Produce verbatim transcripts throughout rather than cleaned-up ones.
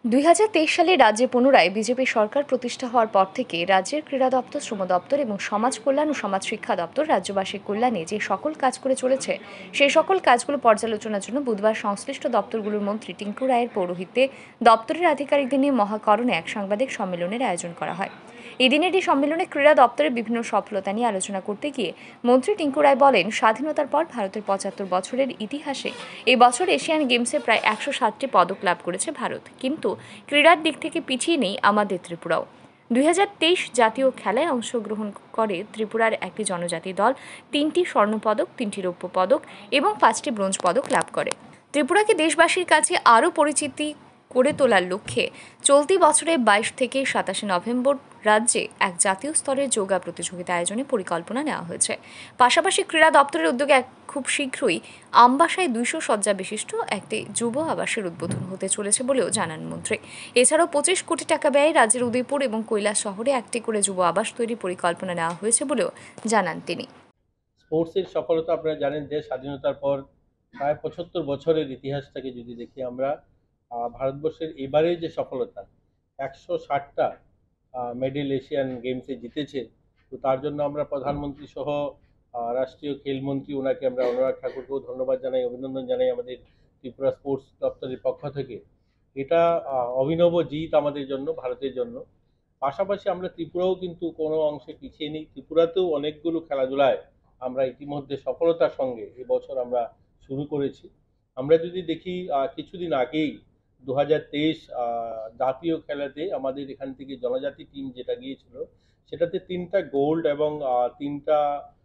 দুই হাজার তেইশ সালে রাজ্যে পুনরায় বিজেপি সরকার প্রতিষ্ঠা হওয়ার পর থেকে রাজ্যের ক্রীড়া দপ্তর, শ্রম দপ্তর এবং সমাজ কল্যাণ ও সমাজ শিক্ষা দপ্তর রাজ্যবাসীর কল্যাণে যে সকল কাজ করে চলেছে সেই সকল কাজগুলো পর্যালোচনার জন্য বুধবার সংশ্লিষ্ট দপ্তরগুলোর মন্ত্রী টিঙ্কু রায়ের পৌরোহিত্যে দপ্তরের আধিকারিকদের নিয়ে মহাকরণে এক সাংবাদিক সম্মেলনের আয়োজন করা হয়। এদিনের এই সম্মেলনে ক্রীড়া দপ্তরের বিভিন্ন সফলতা নিয়ে আলোচনা করতে গিয়ে মন্ত্রী টিঙ্কু রায় বলেন, স্বাধীনতার পর ভারতের পঁচাত্তর বছরের ইতিহাসে এই বছর এশিয়ান গেমসে প্রায় একশো ষাটটি পদক লাভ করেছে ভারত, কিন্তু ক্রীড়ার দিক থেকে পিছিয়ে নেই আমাদের ত্রিপুরাও। দুই হাজার তেইশ জাতীয় খেলায় অংশগ্রহণ করে ত্রিপুরার একটি জনজাতি দল তিনটি স্বর্ণপদক, তিনটি রৌপ্য পদক এবং পাঁচটি ব্রোঞ্জ পদক লাভ করে। ত্রিপুরাকে দেশবাসীর কাছে আরও পরিচিতি করে তোলার লক্ষ্যে চলতি বছরে বাইশ থেকে সাতাশে নভেম্বর রাজ্যে এক জাতীয় স্তরের যোগা প্রতিযোগিতা আয়োজনের পরিকল্পনা নেওয়া হয়েছে। পাশাপাশি ক্রীড়া দপ্তরের উদ্যোগে খুব শীঘ্রই আমবাসায় দুইশো শয্যা বিশিষ্ট একটি যুব আবাসের উদ্বোধন হতে চলেছে বলেও জানান মন্ত্রী। এছাড়াও পঁচিশ কোটি টাকা ব্যয়ে রাজ্যের উদয়পুর এবং কৈলাস শহরে একটি করে যুব আবাস তৈরির পরিকল্পনা নেওয়া হয়েছে বলেও জানান তিনি। স্পোর্টসের সফলতা আপনারা জানেন যে স্বাধীনতার পর প্রায় পঁচাত্তর বছরের ইতিহাসটাকে যদি দেখি আমরা, ভারতবর্ষের এবারে যে সফলতা একশো ষাটটা মেডেল এশিয়ান গেমসে জিতেছে, তো তার জন্য আমরা প্রধানমন্ত্রী সহ রাষ্ট্রীয় খেলমন্ত্রী ওনাকে আমরা অনুরাগ ঠাকুরকেও ধন্যবাদ জানাই, অভিনন্দন জানাই আমাদের ত্রিপুরা স্পোর্টস দপ্তরের পক্ষ থেকে। এটা অভিনব জিত আমাদের জন্য, ভারতের জন্য। পাশাপাশি আমরা ত্রিপুরাও কিন্তু কোনো অংশে পিছিয়ে নেই। ত্রিপুরাতেও অনেকগুলো খেলাধুলায় আমরা ইতিমধ্যে সফলতার সঙ্গে এবছর আমরা শুরু করেছি। আমরা যদি দেখি কিছুদিন আগেই দু হাজার তেইশ জাতীয় খেলাতে আমাদের এখান থেকে জনজাতি টিম যেটা গিয়েছিল, সেটাতে তিনটা গোল্ড এবং তিনটা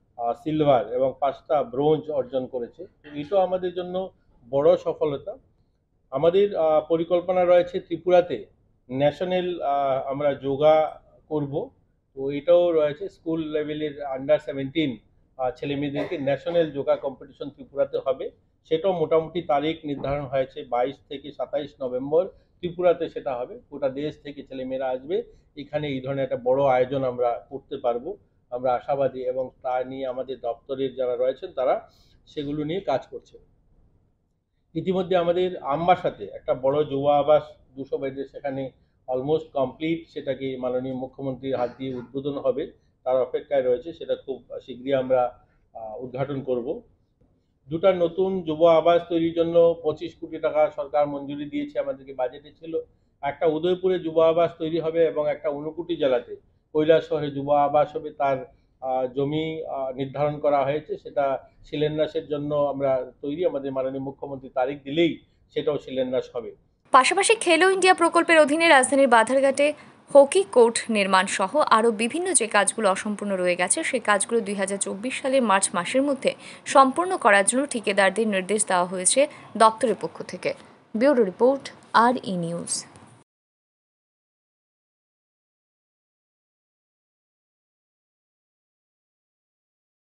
সিলভার এবং পাঁচটা ব্রোঞ্জ অর্জন করেছে। এটাও আমাদের জন্য বড় সফলতা। আমাদের পরিকল্পনা রয়েছে ত্রিপুরাতে ন্যাশনাল আমরা যোগা করব, তো এটাও রয়েছে। স্কুল লেভেলের আন্ডার সেভেন্টিন ছেলে মেয়েদেরকে ন্যাশনাল যোগা কম্পিটিশন ত্রিপুরাতে হবে, সেটাও মোটামুটি তারিখ নির্ধারণ হয়েছে। বাইশ থেকে সাতাইশ নভেম্বর ত্রিপুরাতে সেটা হবে। গোটা দেশ থেকে ছেলেমেয়েরা আসবে, এখানে এই ধরনের একটা বড় আয়োজন আমরা করতে পারবো, আমরা আশাবাদী। এবং তা নিয়ে আমাদের দপ্তরের যারা রয়েছেন তারা সেগুলো নিয়ে কাজ করছে। ইতিমধ্যে আমাদের আমবাসাতে একটা বড় যুব আবাস দুশো বেডের, সেখানে অলমোস্ট কমপ্লিট, সেটাকে মাননীয় মুখ্যমন্ত্রীর হাত দিয়ে উদ্বোধন হবে, তার অপেক্ষায় রয়েছে। সেটা খুব শীঘ্রই আমরা উদ্ঘাটন করব। দুটা নতুন যুব আবাস তৈরির জন্য পঁচিশ কোটি টাকা সরকার মঞ্জুরি দিয়েছে, আমাদেরকে বাজেটে ছিল। একটা উদয়পুরে যুব আবাস তৈরি হবে এবং একটা ঊনকোটি জেলাতে কৈলাস শহরে যুব আবাস হবে। তার জমি নির্ধারণ করা হয়েছে, সেটা শিলান্যাসের জন্য আমরা তৈরি। আমাদের মাননীয় মুখ্যমন্ত্রী তারিখ দিলেই সেটাও শিলান্যাস হবে। পাশাপাশি খেলো ইন্ডিয়া প্রকল্পের অধীনে রাজধানীর বাধারঘাটে হকি কোর্ট নির্মাণ সহ আরও বিভিন্ন যে কাজগুলো অসম্পূর্ণ রয়ে গেছে সেই কাজগুলো দুই হাজার চব্বিশ সালের মার্চ মাসের মধ্যে সম্পূর্ণ করার জন্য ঠিকাদারদের নির্দেশ দেওয়া হয়েছে দপ্তরের পক্ষ থেকে। Bureau report, R E news.